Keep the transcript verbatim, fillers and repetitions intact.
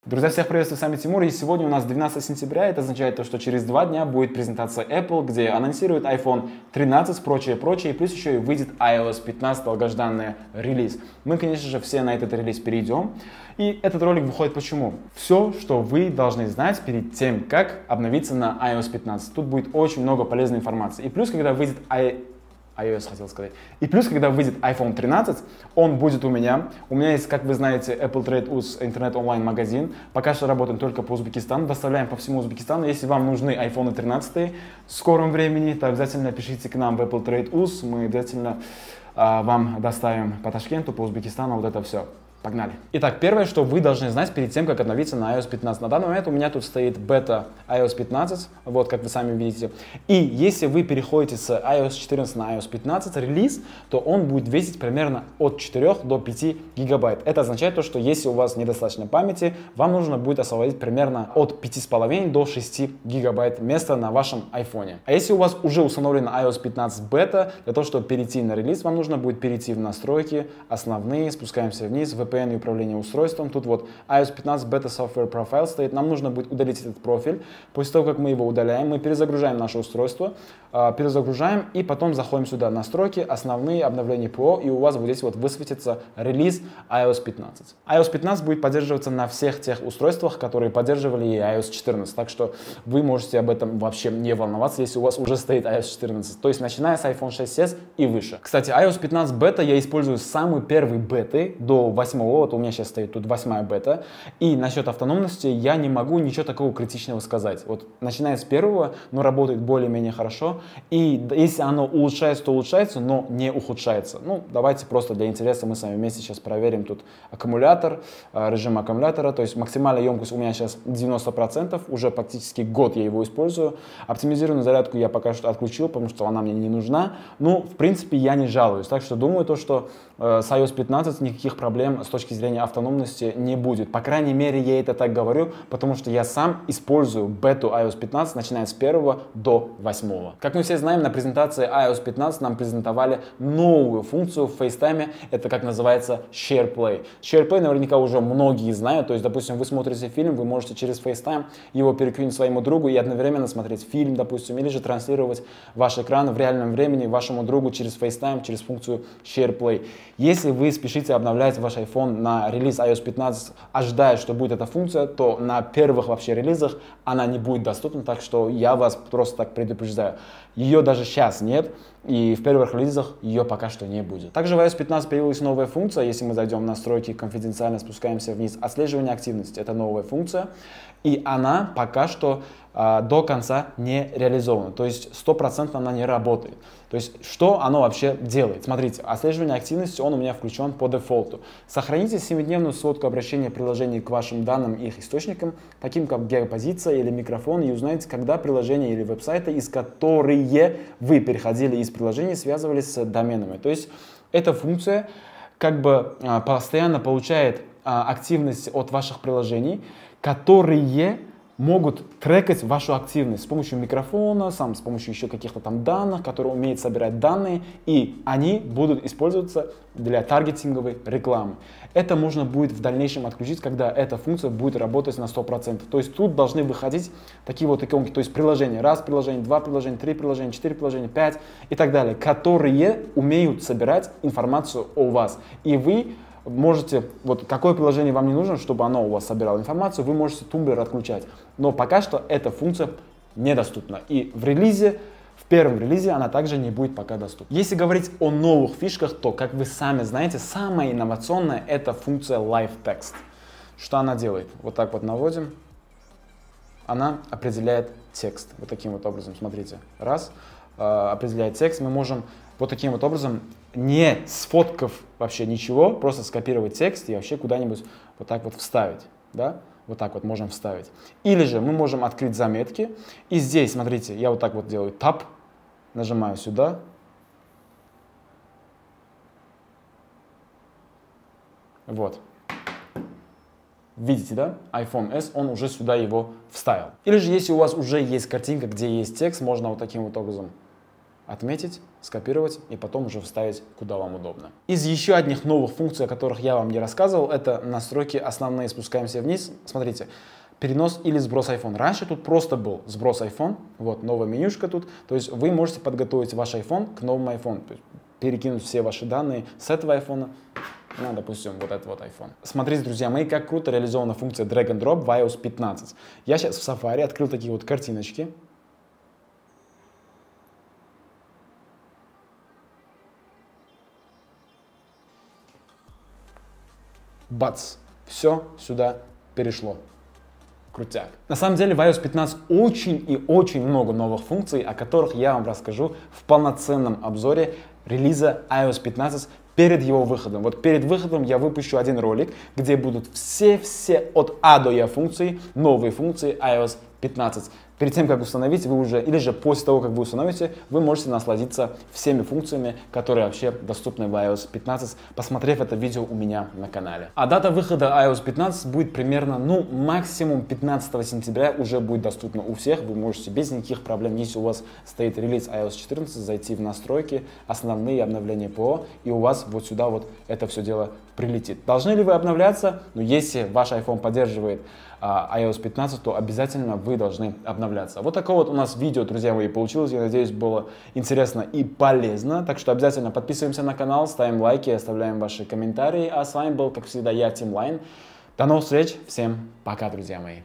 Друзья, всех приветствую, с вами Тимур, и сегодня у нас двенадцатое сентября, это означает то, что через два дня будет презентация Apple, где анонсируют айфон тринадцать, прочее, прочее, и плюс еще и выйдет ай о эс пятнадцать, долгожданный релиз. Мы, конечно же, все на этот релиз перейдем, и этот ролик выходит почему? Все, что вы должны знать перед тем, как обновиться на ай о эс пятнадцать. Тут будет очень много полезной информации, и плюс, когда выйдет i iOS, хотел сказать. И плюс, когда выйдет айфон тринадцать, он будет у меня. У меня есть, как вы знаете, Apple Trade ус интернет-онлайн-магазин. Пока что работаем только по Узбекистану, доставляем по всему Узбекистану. Если вам нужны айфон тринадцать в скором времени, то обязательно пишите к нам в Apple Trade ус. Мы обязательно а, вам доставим по Ташкенту, по Узбекистану, вот это все. Погнали. Итак, первое, что вы должны знать перед тем, как обновиться на ай о эс пятнадцать. На данный момент у меня тут стоит бета ай о эс пятнадцать, вот как вы сами видите. И если вы переходите с ай о эс четырнадцать на ай о эс пятнадцать релиз, то он будет весить примерно от четырёх до пяти гигабайт. Это означает то, что если у вас недостаточно памяти, вам нужно будет освободить примерно от пяти с половиной до шести гигабайт места на вашем айфоне. А если у вас уже установлена ай о эс пятнадцать бета, для того, чтобы перейти на релиз, вам нужно будет перейти в настройки, основные, спускаемся вниз, ви пи эн и управление устройством. Тут вот ай о эс пятнадцать Beta Software Profile стоит. Нам нужно будет удалить этот профиль. После того, как мы его удаляем, мы перезагружаем наше устройство, перезагружаем и потом заходим сюда, настройки, основные, обновления ПО, и у вас вот здесь вот высветится релиз ай о эс пятнадцать. ай о эс пятнадцать будет поддерживаться на всех тех устройствах, которые поддерживали и ай о эс четырнадцать. Так что вы можете об этом вообще не волноваться, если у вас уже стоит ай о эс четырнадцать. То есть начиная с айфон шесть эс и выше. Кстати, ай о эс пятнадцать бета я использую самый первый беты до восьмого. Вот у меня сейчас стоит тут восьмая бета. И насчет автономности я не могу ничего такого критичного сказать. Вот начиная с первого, но работает более-менее хорошо. И если оно улучшается, то улучшается, но не ухудшается. Ну, давайте просто для интереса мы с вами вместе сейчас проверим тут аккумулятор, режим аккумулятора. То есть максимальная емкость у меня сейчас девяносто процентов. Уже практически год я его использую. Оптимизированную зарядку я пока что отключил, потому что она мне не нужна. Ну, в принципе, я не жалуюсь. Так что думаю, то, что э, с ай о эс пятнадцать никаких проблем с точки зрения автономности не будет. По крайней мере, я это так говорю, потому что я сам использую бету ай о эс пятнадцать, начиная с первого до восьмого. Как мы все знаем, на презентации ай о эс пятнадцать нам презентовали новую функцию в FaceTime. Это как называется SharePlay. SharePlay наверняка уже многие знают. То есть, допустим, вы смотрите фильм, вы можете через FaceTime его перекинуть своему другу и одновременно смотреть фильм, допустим, или же транслировать ваш экран в реальном времени вашему другу через FaceTime, через функцию SharePlay. Если вы спешите обновлять ваш iPhone на релиз ай о эс пятнадцать, ожидая, что будет эта функция, то на первых вообще релизах она не будет доступна, так что я вас просто так предупреждаю. Ее даже сейчас нет, и в первых релизах ее пока что не будет. Также в ай о эс пятнадцать появилась новая функция, если мы зайдем в настройки, конфиденциально спускаемся вниз, отслеживание активности. Это новая функция, и она пока что э, до конца не реализована, то есть сто процентов она не работает. То есть, что оно вообще делает? Смотрите, отслеживание активности, он у меня включен по дефолту. Сохраните семидневную сводку обращения приложений к вашим данным и их источникам, таким как геопозиция или микрофон, и узнаете, когда приложения или веб-сайты, из которые вы переходили из приложений, связывались с доменами. То есть, эта функция как бы постоянно получает активность от ваших приложений, которые могут трекать вашу активность с помощью микрофона, сам, с помощью еще каких-то там данных, которые умеют собирать данные, и они будут использоваться для таргетинговой рекламы. Это можно будет в дальнейшем отключить, когда эта функция будет работать на сто процентов. То есть тут должны выходить такие вот иконки, то есть приложения, раз приложение, два приложения, три приложения, четыре приложения, пять и так далее, которые умеют собирать информацию о вас. И вы можете, вот какое приложение вам не нужно, чтобы оно у вас собирало информацию, вы можете тумблер отключать. Но пока что эта функция недоступна. И в релизе, в первом релизе она также не будет пока доступна. Если говорить о новых фишках, то, как вы сами знаете, самая инновационная это функция Live Text. Что она делает? Вот так вот наводим. Она определяет текст. Вот таким вот образом, смотрите. Раз. Определяет текст. Мы можем вот таким вот образом, не сфоткав вообще ничего, просто скопировать текст и вообще куда-нибудь вот так вот вставить, да? Вот так вот можем вставить. Или же мы можем открыть заметки, и здесь, смотрите, я вот так вот делаю Tab, нажимаю сюда, вот. Видите, да? айфон эс, он уже сюда его вставил. Или же, если у вас уже есть картинка, где есть текст, можно вот таким вот образом отметить, скопировать и потом уже вставить, куда вам удобно. Из еще одних новых функций, о которых я вам не рассказывал, это настройки основные. Спускаемся вниз. Смотрите. Перенос или сброс iPhone. Раньше тут просто был сброс iPhone, вот новая менюшка тут, то есть вы можете подготовить ваш iPhone к новому iPhone, то есть перекинуть все ваши данные с этого iPhone на, допустим, вот этот вот iPhone. Смотрите, друзья мои, как круто реализована функция Drag and Drop в ай о эс пятнадцать. Я сейчас в Safari открыл такие вот картиночки. Бац! Все сюда перешло. Крутяк. На самом деле в ай о эс пятнадцать очень и очень много новых функций, о которых я вам расскажу в полноценном обзоре релиза ай о эс пятнадцать перед его выходом. Вот перед выходом я выпущу один ролик, где будут все-все от А до Я функции, новые функции ай о эс пятнадцать. Перед тем, как установить, вы уже, или же после того, как вы установите, вы можете насладиться всеми функциями, которые вообще доступны в ай о эс пятнадцать, посмотрев это видео у меня на канале. А дата выхода ай о эс пятнадцать будет примерно, ну, максимум пятнадцатого сентября уже будет доступна у всех. Вы можете без никаких проблем, если у вас стоит релиз ай о эс четырнадцать, зайти в настройки, основные обновления ПО, и у вас вот сюда вот это все дело прилетит. Должны ли вы обновляться? Ну, если ваш iPhone поддерживает ай о эс пятнадцать, то обязательно вы должны обновляться. Вот такое вот у нас видео, друзья мои, получилось. Я надеюсь, было интересно и полезно. Так что обязательно подписываемся на канал, ставим лайки, оставляем ваши комментарии. А с вами был, как всегда, я, Тим Лайн. До новых встреч. Всем пока, друзья мои.